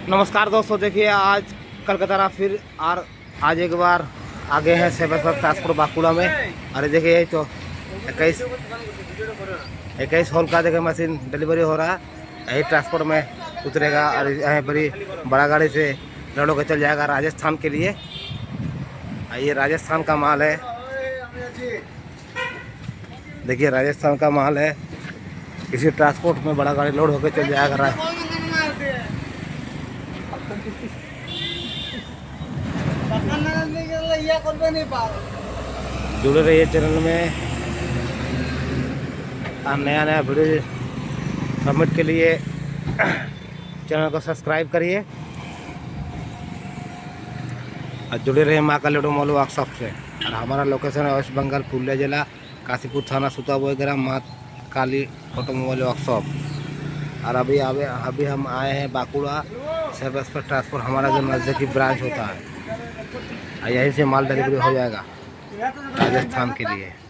नमस्कार दोस्तों, देखिए आज कल की तरह फिर आज एक बार आगे हैं सेवन ट्रांसपोर्ट बाकुड़ा में। अरे देखिए तो 21 होल का देखिए मशीन डिलीवरी हो रहा है। यही ट्रांसपोर्ट में उतरेगा और यहीं पर ही बड़ा गाड़ी से लड़ो के चल जाएगा राजस्थान के लिए। ये राजस्थान का माल है, देखिए राजस्थान का माल है। इसी ट्रांसपोर्ट में बड़ा गाड़ी लोड होकर चल जाएगा। जुड़े रहिए चैनल में, नया नया वीडियो सबमिट के लिए चैनल को सब्सक्राइब करिए और जुड़े रहिए माँ का लड्डू मॉल वर्कशॉप से। और हमारा लोकेशन है वेस्ट बंगाल, पुरुलिया जिला, काशीपुर थाना, सुताबोई ग्राम, माँ काली ऑटोमोबाइल वर्कशॉप। और अभी हम आए हैं बाकुड़ा सर्विस पर ट्रांसपोर्ट, हमारा जो नज़दीकी ब्रांच होता है। यहीं से माल डिलीवरी हो जाएगा राजस्थान के लिए।